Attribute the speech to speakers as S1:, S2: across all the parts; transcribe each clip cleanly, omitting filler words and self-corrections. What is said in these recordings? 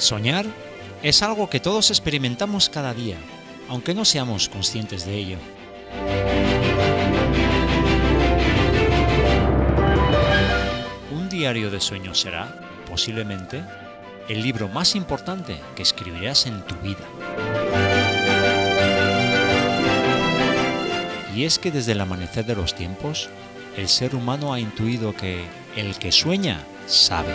S1: Soñar es algo que todos experimentamos cada día, aunque no seamos conscientes de ello. Un diario de sueños será, posiblemente, el libro más importante que escribirás en tu vida. Y es que desde el amanecer de los tiempos, el ser humano ha intuido que el que sueña sabe.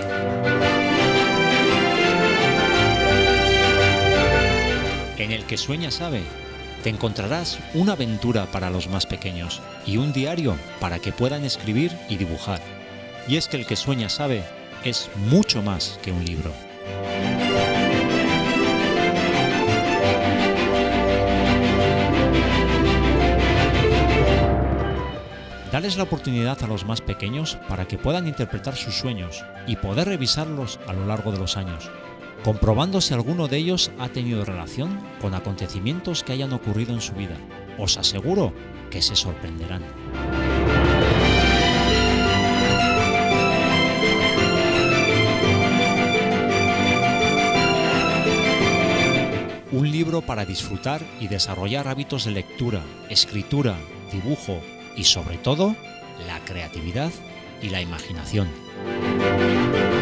S1: En el que sueña sabe, te encontrarás una aventura para los más pequeños y un diario para que puedan escribir y dibujar. Y es que el que sueña sabe es mucho más que un libro. Dales la oportunidad a los más pequeños para que puedan interpretar sus sueños y poder revisarlos a lo largo de los años, comprobando si alguno de ellos ha tenido relación con acontecimientos que hayan ocurrido en su vida. Os aseguro que se sorprenderán. Un libro para disfrutar y desarrollar hábitos de lectura, escritura, dibujo y sobre todo, la creatividad y la imaginación.